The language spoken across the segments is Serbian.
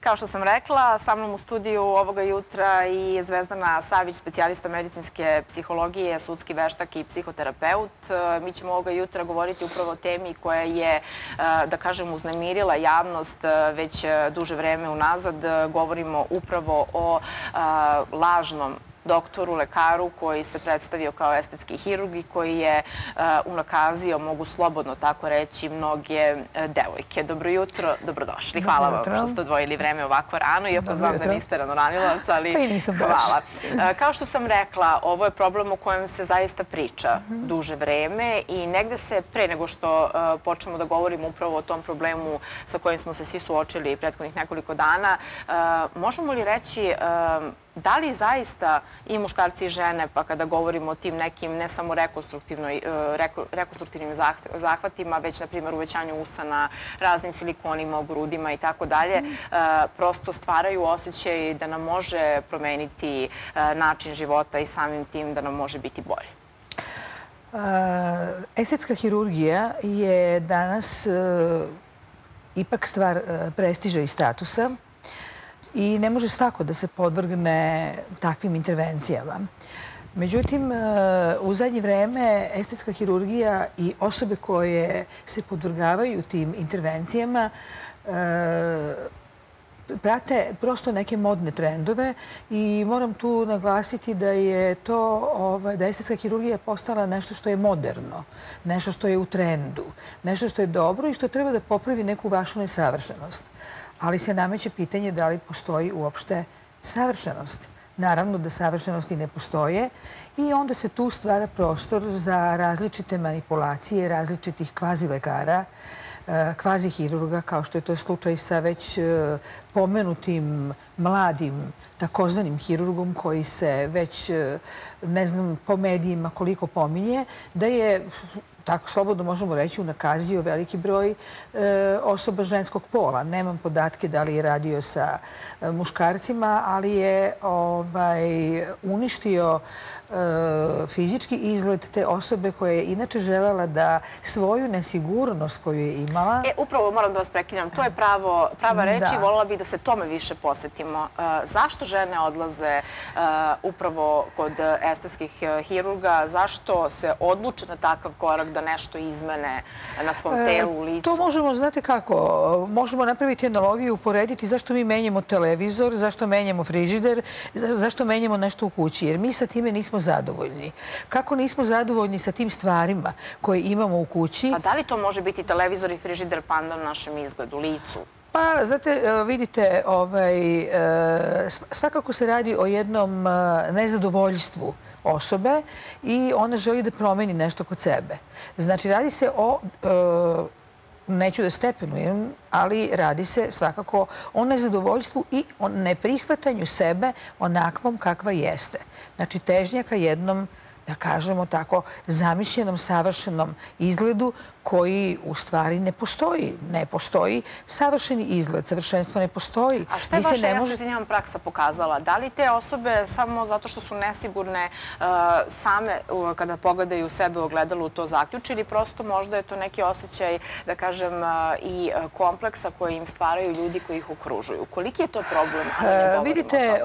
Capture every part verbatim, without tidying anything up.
Kao što sam rekla, sa mnom u studiju ovoga jutra i Zvezdana Savić, specijalista medicinske psihologije, sudski veštak i psihoterapeut. Mi ćemo ovoga jutra govoriti upravo o temi koja je, da kažem, uznemirila javnost već duže vreme unazad. Govorimo upravo o lažnom doktoru, lekaru koji se predstavio kao estetski hirurg i koji je unakazio, mogu slobodno tako reći, mnoge devojke. Dobro jutro, dobrodošli. Hvala vam što ste odvojili vreme ovako rano, iako znam da niste ranoranilac, ali hvala. Kao što sam rekla, ovo je problem o kojem se zaista priča duže vreme i negde se, pre nego što počnemo da govorimo upravo o tom problemu sa kojim smo se svi suočili prethodnih nekoliko dana, možemo li reći da li zaista i muškarci i žene, pa kada govorimo o tim nekim ne samo rekonstruktivnim zahvatima, već na primjer uvećanju usana, raznim silikonima u grudima i tako dalje, prosto stvaraju osjećaj da nam može promeniti način života i samim tim da nam može biti bolje? Estetska hirurgija je danas ipak stvar prestiža i statusa. I ne može svako da se podvrgne takvim intervencijama. Međutim, u zadnje vreme estetska hirurgija i osobe koje se podvrgavaju tim intervencijama prate prosto neke modne trendove i moram tu naglasiti da je to, da je estetska hirurgija postala nešto što je moderno, nešto što je u trendu, nešto što je dobro i što treba da popravi neku vašu nesavršenost. Ali se nameće pitanje da li postoji uopšte savršenost. Naravno da savršenosti ne postoje i onda se tu stvara prostor za različite manipulacije različitih kvazi lekara, kvazi hirurga, kao što je to slučaj sa već pomenutim mladim takozvanim hirurgom koji se već, ne znam, po medijima koliko pominje, da je, tako slobodno možemo reći, unakazio veliki broj osoba ženskog pola. Nemam podatke da li je radio sa muškarcima, ali je uništio fizički izgled te osobe koja je inače želela da svoju nesigurnost koju je imala... E, upravo moram da vas prekinem. To je prava reč i voljela bih da se tome više posvetimo. Zašto žene odlaze upravo kod estetskih hirurga? Zašto se odluče na takav korak da nešto izmene na svom telu, u licu? To možemo, znate kako, možemo napraviti analogiju, uporediti zašto mi menjamo televizor, zašto menjamo frižider, zašto menjamo nešto u kući. Jer mi sa time nismo zadovoljni. Kako nismo zadovoljni sa tim stvarima koje imamo u kući? A da li to može biti televizor i frižider pandan našem izgledu, licu? Pa, znate, vidite, svakako se radi o jednom nezadovoljstvu osobe i ona želi da promeni nešto kod sebe. Znači, radi se o, neću da stepenujem, ali radi se svakako o nezadovoljstvu i o neprihvatanju sebe onakvom kakva jeste. Znači, težnja ka jednom, da kažemo tako, zamišljenom, savršenom izgledu koji u stvari ne postoji. Ne postoji savršeni izgled, savršenstvo ne postoji. A šta je vaša, ja se izvinjavam, praksa pokazala? Da li te osobe samo zato što su nesigurne same kada pogledaju sebe u ogledalu to zaključe ili prosto možda je to neki osjećaj, da kažem, i kompleksa koji im stvaraju ljudi koji ih okružuju? Koliki je to problem? Vidite,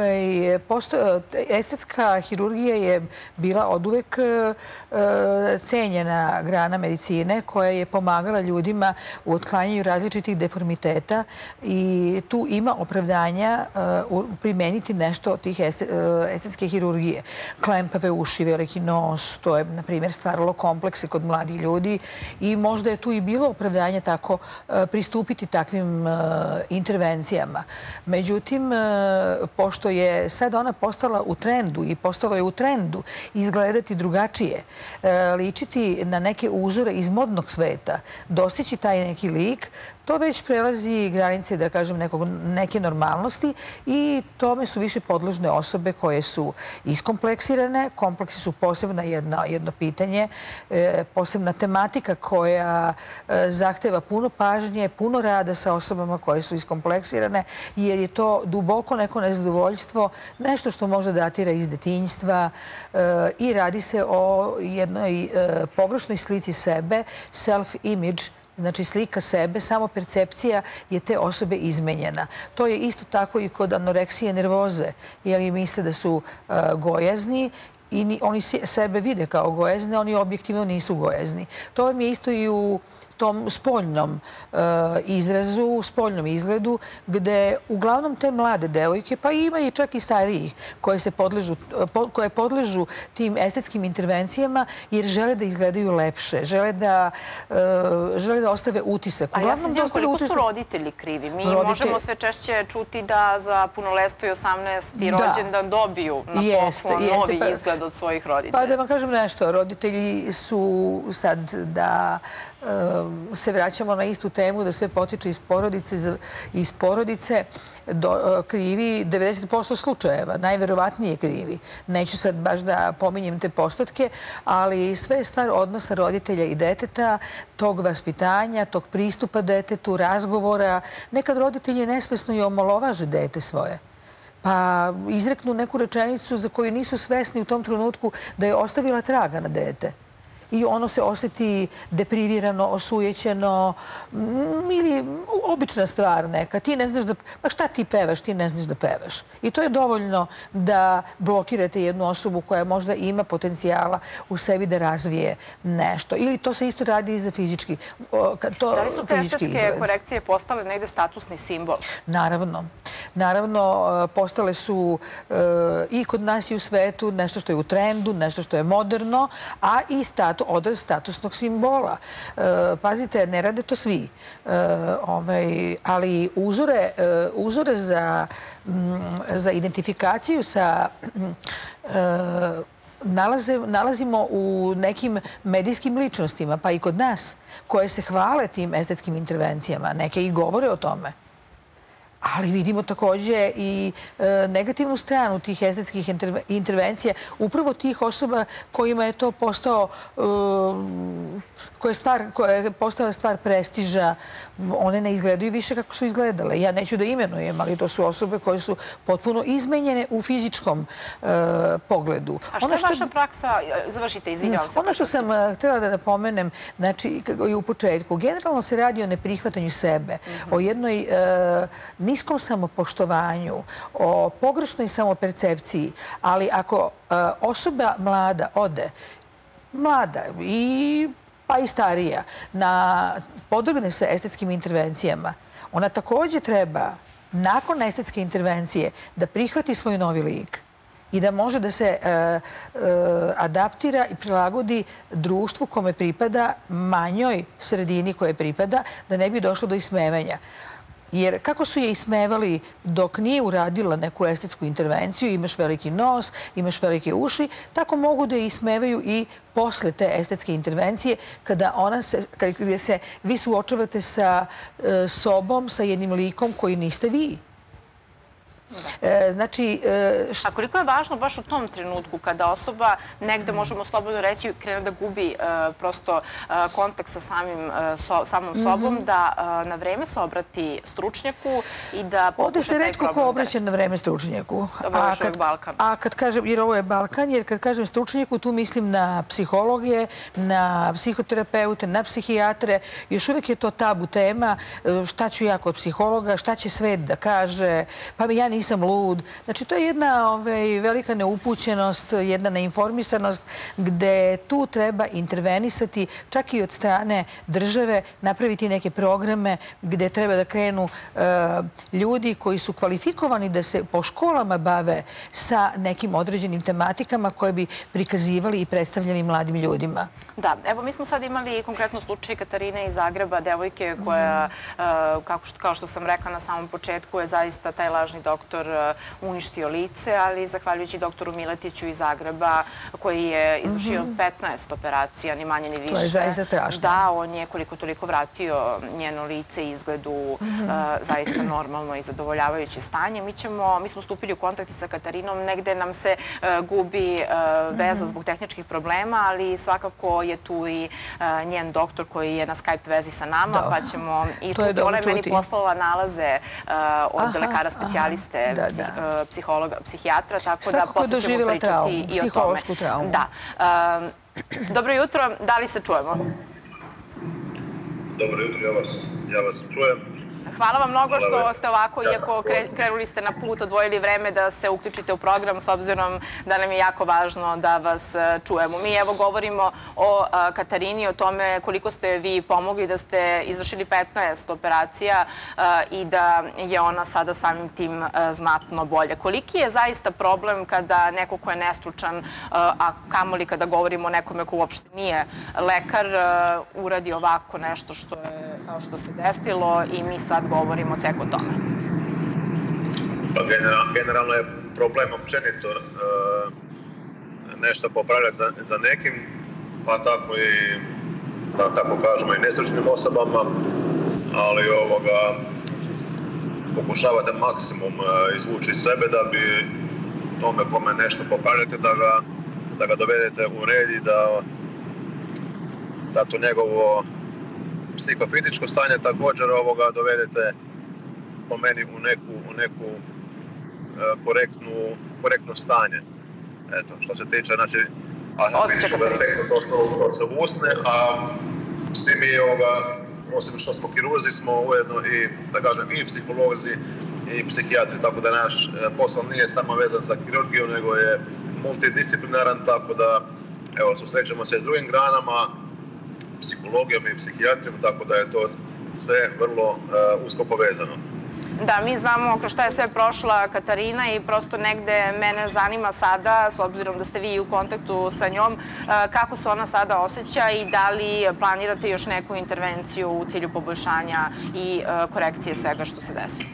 estetska hirurgija je bila oduvek cenjena grana medicine koja je pomagala ljudima u otklanjanju različitih deformiteta i tu ima opravdanja primeniti nešto od tih estetske hirurgije. Klempave uši, veliki nos, to je, na primjer, stvaralo komplekse kod mladih ljudi i možda je tu i bilo opravdanje tako pristupiti takvim intervencijama. Međutim, pošto je sad ona postala u trendu i postala je u trendu izgledati drugačije, ličiti na neke uzore iz modnog sveta, dostići taj neki lik, to već prelazi granice, da kažem, neke normalnosti i tome su više podložne osobe koje su iskompleksirane. Kompleksi su posebna jedno pitanje, posebna tematika koja zahteva puno pažnje, puno rada sa osobama koje su iskompleksirane, jer je to duboko neko nezadovoljstvo, nešto što može datira iz detinjstva i radi se o jednoj pogrešnoj slici sebe, self-image, Znači, slika sebe, samo percepcija je te osobe izmenjena. To je isto tako i kod anoreksije nervoze, jer misle da su gojazni i oni sebe vide kao gojazne, oni objektivno nisu gojazni. To vam je isto i u tom spoljnom izrazu, spoljnom izgledu, gde uglavnom te mlade devojke, pa ima i čak i starijih, koje podležu tim estetskim intervencijama jer žele da izgledaju lepše, žele da ostave utisak. A ja se znam koliko su roditelji krivi. Mi možemo sve češće čuti da za punoletstvo i osamnaesti rođendan dobiju na poklon novi izgled od svojih roditelja. Pa da vam kažem nešto, roditelji su sad da se vraćamo na istu temu, da sve potiče iz porodice, iz porodice krivi devedeset posto slučajeva, najverovatnije krivi. Neću sad baš da pominjem te postatke, ali sve je stvar odnosa roditelja i deteta, tog vaspitanja, tog pristupa detetu, razgovora. Nekad roditelji nesvesno i omalovaže dete svoje. Pa izreknu neku rečenicu za koju nisu svesni u tom trenutku da je ostavila traga na dete. I ono se osjeti deprivirano, osujećeno ili obična stvar neka. Ti ne znaš da... Pa šta ti pevaš? Ti ne znaš da pevaš. I to je dovoljno da blokirate jednu osobu koja možda ima potencijala u sebi da razvije nešto. Ili to se isto radi i za fizički izgled. Da li su te estetske korekcije postale negde statusni simbol? Naravno. Naravno, postale su i kod nas i u svetu nešto što je u trendu, nešto što je moderno, a i status odraz statusnog simbola. Pazite, ne rade to svi, ali uzore za identifikaciju sa nalazimo u nekim medijskim ličnostima, pa i kod nas, koje se hvale tim estetskim intervencijama. Neke i govore o tome. Ali vidimo također i negativnu stranu tih estetskih intervencija, upravo tih osoba kojima je to postao, koja je postala stvar prestiža. One ne izgledaju više kako su izgledale. Ja neću da imenujem, ali to su osobe koje su potpuno izmenjene u fizičkom pogledu. A što je vaša praksa? Završite, izvinjavam se. Ono što sam htjela da napomenem, znači i u početku, generalno se radi o neprihvatanju sebe, o jednoj niskom samopoštovanju, o pogrešnoj samopercepciji, ali ako osoba mlada ode, mlada i pa i starija, podvrgne se estetskim intervencijama, ona također treba, nakon estetske intervencije, da prihvati svoj novi lik i da može da se adaptira i prilagodi društvu kome pripada, manjoj sredini koje pripada, da ne bi došlo do ismevanja. Jer kako su je ismevali dok nije uradila neku estetsku intervenciju, imaš veliki nos, imaš velike uši, tako mogu da je ismevaju i posle te estetske intervencije, kada se vi suočavate sa sobom, sa jednim likom koji niste vi. A koliko je važno baš u tom trenutku kada osoba negde, možemo slobodno reći, krene da gubi prosto kontakt sa samom sobom, da na vreme se obrati stručnjaku i da pokuša ovdje se taj retko ko problem. obraća na vreme stručnjaku. Ovo je još uvijek Balkan. A kad kažem, jer ovo je Balkan, jer kad kažem stručnjaku, tu mislim na psihologije, na psihoterapeute, na psihijatre. Još uvijek je to tabu tema. Šta ću ja kod psihologa, šta će svet da kaže, pa ja nisam nisam lud. Znači, to je jedna velika neupućenost, jedna neinformisanost gde tu treba intervenisati čak i od strane države, napraviti neke programe gde treba da krenu ljudi koji su kvalifikovani da se po školama bave sa nekim određenim tematikama koje bi prikazivali i predstavljali mladim ljudima. Da, evo mi smo sad imali konkretno slučaj Katarine iz Zagreba, devojke koja, kao što sam rekla na samom početku, je zaista taj lažni doktor uništio lice, ali zahvaljujući doktoru Miletiću iz Zagreba, koji je izvršio petnaest operacija, ni manje ni više. To je zaista strašno. Da, on je koliko toliko vratio njeno lice i izgledu zaista normalno i zadovoljavajuće stanje. Mi smo stupili u kontakt sa Katarinom, negde nam se gubi veza zbog tehničkih problema, ali svakako je tu i njen doktor koji je na Skype vezi sa nama, pa ćemo i čuti. Ona je meni poslala nalaze od lekara specijaliste, psihologa, psihijatra, tako da posle ćemo pričati i o tome. Da. Dobro jutro, da li se čujemo? Dobro jutro, ja vas, ja vas čujem. Hvala vam mnogo što ste ovako, iako krenuli ste na put, odvojili vreme da se uključite u program, s obzirom da nam je jako važno da vas čujemo. Mi evo govorimo o Katarini, o tome koliko ste vi pomogli, da ste izvršili petnaest operacija i da je ona sada samim tim znatno bolje. Koliki je zaista problem kada neko ko je nestručan, a kamoli kada govorimo o nekome ko uopšte nije lekar, uradi ovako nešto što je, kao što se desilo, i mi sad govorimo tek o tome? Generalno je problem općenito nešto popravljati za nekim, pa tako i, da tako kažemo, i nestručnim osobama, ali ovoga pokušavate maksimum izvući iz sebe da bi tome kome nešto popravljate, da ga, da ga dovedete u red i da, da to njegovo psihofizičko stanje također ovoga dovedete po meni u neku, u neku e, korektnu, korektno stanje. Eto, što se tiče, znači, a fizičkog aspekta to, to, to se usne, a svi mi ovoga, osim što smo kirurzi, smo ujedno i, da kažem, i psiholozi i psihijatri, tako da naš posao nije samo vezan sa kirurgijom, nego je multidisciplinaran, tako da, evo, susrećemo se s drugim granama, psihologijom i psihijatrijom, tako da je to sve vrlo uh, usko povezano. Da, mi znamo kroz šta je sve prošla Katarina i prosto negde mene zanima sada, s obzirom da ste vi u kontaktu sa njom, kako se ona sada osjeća i da li planirate još neku intervenciju u cilju poboljšanja i korekcije svega što se desi?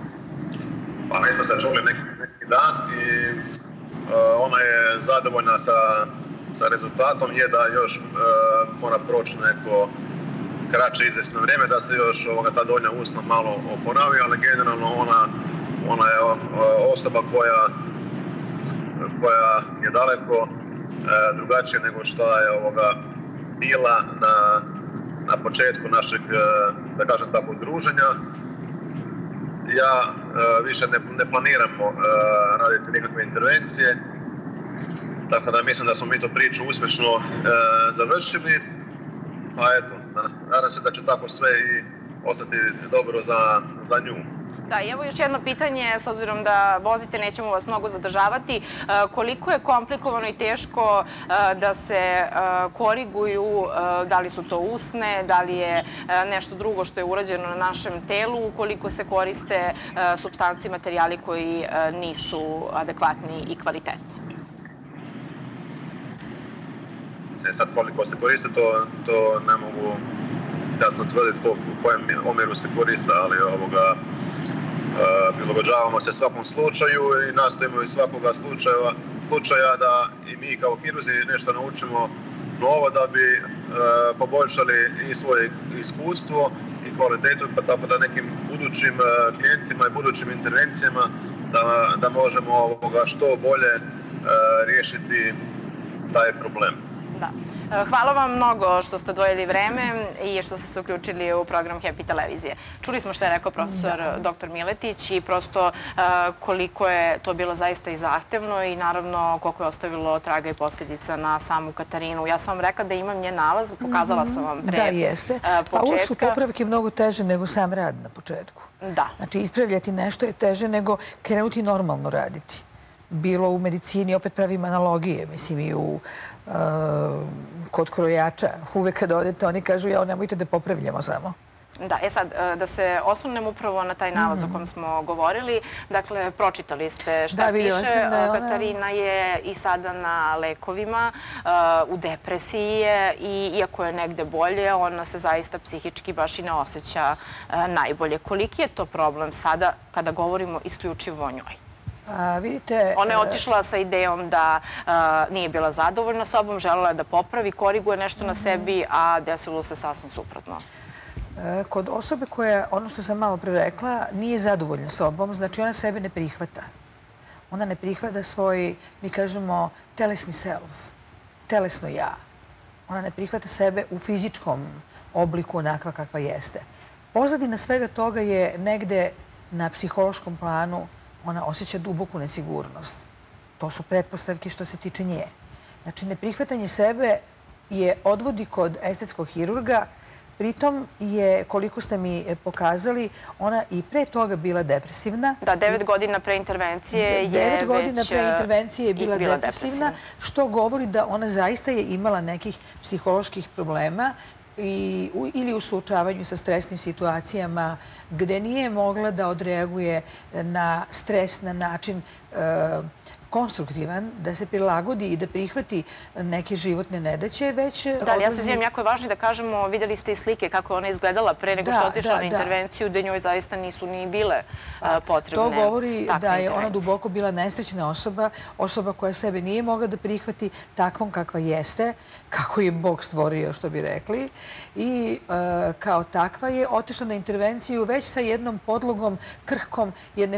Pa mi smo se čuli neki, neki dan i uh, ona je zadovoljna sa sa rezultatom, je da još e, mora proći neko kraće izvjesno vrijeme, da se još ovoga, ta donja usna malo oporavi, ali generalno ona, ona je o, osoba koja, koja je daleko e, drugačija nego što je ovoga, bila na, na početku našeg, e, da kažem tako, druženja. Ja e, više ne, ne planiramo e, raditi nikakve intervencije, tako da mislim da smo mi tu priču uspješno e, završili, pa eto, nadam se da će tako sve i ostati dobro za, za nju. Da, i evo još jedno pitanje, s obzirom da vozite, nećemo vas mnogo zadržavati. E, koliko je komplikovano i teško e, da se e, koriguju, e, da li su to usne, da li je e, nešto drugo što je urađeno na našem telu, koliko se koriste e, supstanci, materijali koji e, nisu adekvatni i kvalitetni? E sad koliko se koriste, to, to ne mogu jasno tvrditi u kojem omjeru se koriste, ali ovoga, e, prilagođavamo se svakom slučaju i nastojimo iz svakoga slučaja, slučaja da i mi kao kirurzi nešto naučimo novo da bi e, poboljšali i svoje iskustvo i kvalitetu, pa tako da nekim budućim e, klijentima i budućim intervencijama da, da možemo ovoga što bolje e, riješiti taj problem. Da. Hvala vam mnogo što ste odvojili vreme i što ste se uključili u program Happy televizije. Čuli smo što je rekao profesor doktor Miletić i prosto koliko je to bilo zaista i zahtevno i naravno koliko je ostavilo traga i posljedica na samu Katarinu. Ja sam vam rekla da imam njen nalaz, pokazala sam vam pre početka. Da, jeste. A uvijek su popravke mnogo teže nego sam rad na početku. Da. Znači, ispravljati nešto je teže nego krenuti normalno raditi. Bilo u medicini, opet pravim analogije, mislim i u Uh, kod krojača. Uvek kad odete, oni kažu, ja, nemojte da popravljamo samo. Da, e sad, da se osvrnem upravo na taj nalaz o kojem smo govorili. Dakle, pročitali ste šta piše. Katarina je i sada na lekovima, u depresiji je i iako je negde bolje, ona se zaista psihički baš i ne osjeća najbolje. Koliki je to problem sada kada govorimo isključivo o njoj? A, vidite, ona je otišla sa idejom da a, nije bila zadovoljna sobom, želela je da popravi, koriguje nešto na sebi, a desilo se sasvim suprotno. Kod osobe koja, ono što sam malo pre rekla, nije zadovoljna sobom, znači ona sebe ne prihvata. Ona ne prihvata svoj, mi kažemo, telesni self, telesno ja. Ona ne prihvata sebe u fizičkom obliku onakva kakva jeste. Pozadina svega toga je negde na psihološkom planu. Ona osjeća duboku nesigurnost. To su pretpostavke što se tiče nje. Znači, neprihvatanje sebe je odvodi kod estetskog hirurga Pritom je, koliko ste mi pokazali, ona i pre toga bila depresivna. Da, devet godina pre intervencije je već Devet godina pre intervencije je bila depresivna, što govori da ona zaista je imala nekih psiholoških problema ili u suočavanju sa stresnim situacijama gde nije mogla da odreaguje na stres na način konstruktivan, da se prilagodi i da prihvati neke životne nedaće, već... Da, ali ja se izvijem, jako je važno da kažemo, vidjeli ste i slike kako je ona izgledala pre nego što otišla na intervenciju, da njoj zaista nisu ni bile potrebne takve intervencije. To govori da je ona duboko bila nesrećna osoba, osoba koja sebe nije mogla da prihvati takvom kakva jeste, kako je Bog stvorio, što bi rekli, i kao takva je otišla na intervenciju već sa jednom podlogom krhkom, jedne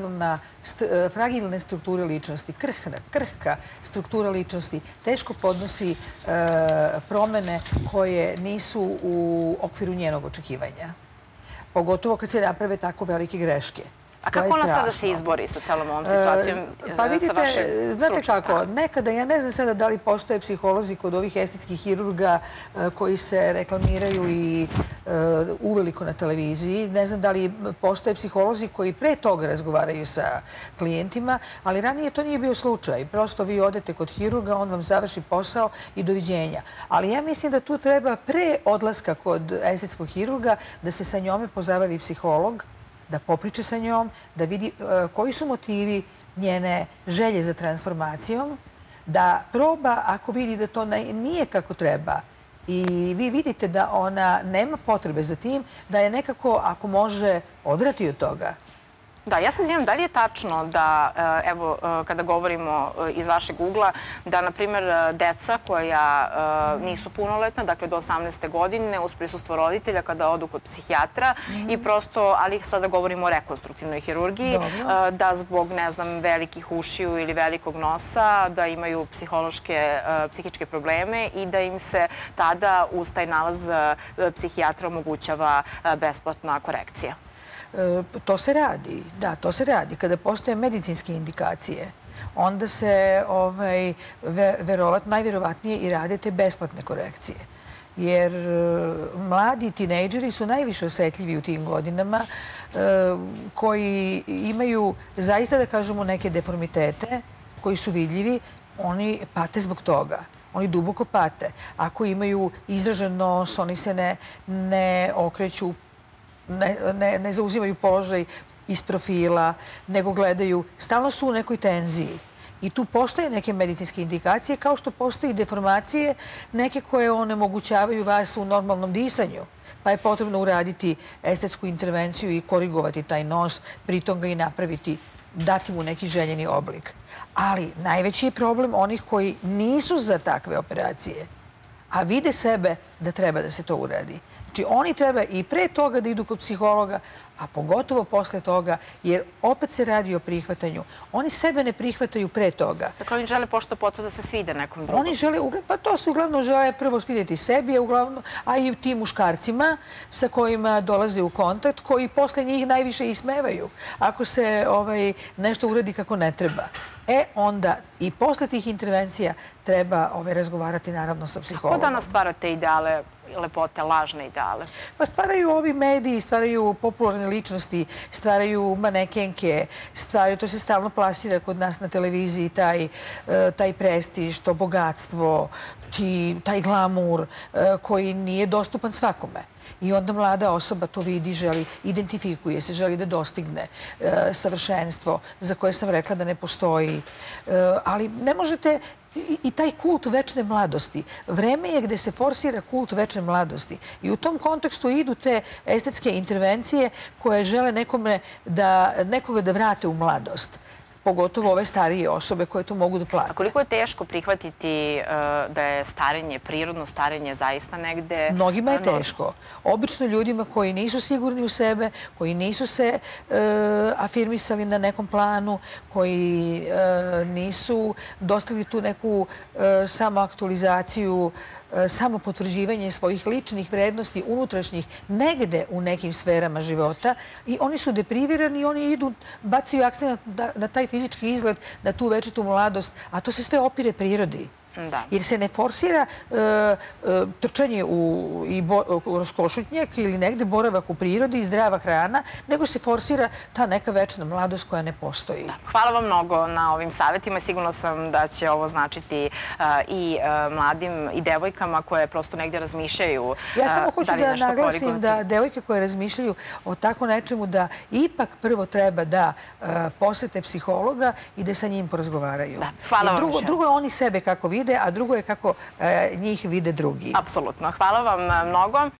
fragilne strukture ličnosti, krhka struktura ličnosti, teško podnosi promene koje nisu u okviru njenog očekivanja. Pogotovo kad se naprave tako velike greške. A kako ona sada se izbori sa celom ovom situacijom? Pa vidite, znate kako, nekada, ja ne znam sada da li postoje psiholozi kod ovih estetskih hirurga koji se reklamiraju i uveliko na televiziji. Ne znam da li postoje psiholozi koji pre toga razgovaraju sa klijentima, ali ranije to nije bio slučaj. Prosto vi odete kod hirurga, on vam završi posao i doviđenja. Ali ja mislim da tu treba pre odlaska kod estetskog hirurga da se sa njome pozabavi psiholog, da popriče sa njom, da vidi koji su motivi njene želje za transformacijom, da proba, ako vidi da to nije kako treba i vi vidite da ona nema potrebe za tim, da je nekako, ako može, odvrati od toga. Da, ja se izvijem, da li je tačno da, evo, kada govorimo iz vašeg ugla, da, na primjer, deca koja nisu punoletna, dakle do osamnaeste godine, uz prisustvo roditelja, kada odu kod psihijatra i prosto, ali sada govorimo o rekonstruktivnoj hirurgiji, da zbog, ne znam, velikih ušiju ili velikog nosa, da imaju psihološke, psihičke probleme i da im se tada uz taj nalaz psihijatra omogućava besplatna korekcija. To se radi, da, to se radi. Kada postoje medicinske indikacije, onda se najverovatnije i rade te besplatne korekcije. Jer mladi tinejdžeri su najviše osetljivi u tim godinama, koji imaju zaista, da kažemo, neke deformitete, koji su vidljivi, oni pate zbog toga. Oni duboko pate. Ako imaju izražen nos, oni se ne okreću, ne zauzimaju položaj iz profila, nego gledaju, stalno su u nekoj tenziji. I tu postoje neke medicinske indikacije, kao što postoje deformacije, neke koje onemogućavaju vas u normalnom disanju. Pa je potrebno uraditi estetsku intervenciju i korigovati taj nos, pritom ga i napraviti, dati mu neki željeni oblik. Ali najveći je problem onih koji nisu za takve operacije, a vide sebe da treba da se to uradi. Znači, oni treba i pre toga da idu kod psihologa, a pogotovo posle toga, jer opet se radi o prihvatanju. Oni sebe ne prihvataju pre toga. Dakle, oni žele pošto potom da se svide nekom drugom. Oni žele, pa to se uglavnom žele prvo svidjeti sebi, a i tim muškarcima sa kojima dolaze u kontakt, koji posle njih najviše ismevaju ako se nešto uradi kako ne treba. E, onda i posle tih intervencija treba razgovarati naravno sa psihologom. Kako danas stvarate ideale lepote, lažne ideale? Pa stvaraju ovi mediji, stvaraju popularne ličnosti, stvaraju manekenke, stvaraju, to se stalno plasira kod nas na televiziji, taj prestiž, to bogatstvo, taj glamur koji nije dostupan svakome. I onda mlada osoba to vidi, želi, identifikuje se, želi da dostigne savršenstvo za koje sam rekla da ne postoji. Ali ne možete i taj kult večne mladosti. Vreme je gde se forsira kult večne mladosti. I u tom kontekstu idu te estetske intervencije koje žele nekoga da vrate u mladost. Pogotovo ove starije osobe koje to mogu da plate. A koliko je teško prihvatiti da je starenje, prirodno starenje zaista negde... Mnogima je teško. Obično ljudima koji nisu sigurni u sebe, koji nisu se afirmisali na nekom planu, koji nisu dostigli tu neku samoaktualizaciju, samo potvrđivanje svojih ličnih vrednosti, unutrašnjih, negde u nekim sferama života i oni su deprivirani i oni idu, bacaju akcent na taj fizički izgled, na tu večitu mladost, a to se sve opire prirodi. Jer se ne forsira trčanje u raskošutnjak ili negde boravak u prirodi i zdrava hrana, nego se forsira ta neka večna mladost koja ne postoji. Hvala vam mnogo na ovim savjetima. Sigurno sam da će ovo značiti i mladim i devojkama koje prosto negdje razmišljaju. Ja samo hoću da naglasim da devojke koje razmišljaju o tako nečemu da ipak prvo treba da posete psihologa i da sa njim porazgovaraju. Hvala vam više. Drugo je oni sebe kako vide, a drugo je kako njih vide drugi. Apsolutno. Hvala vam mnogo.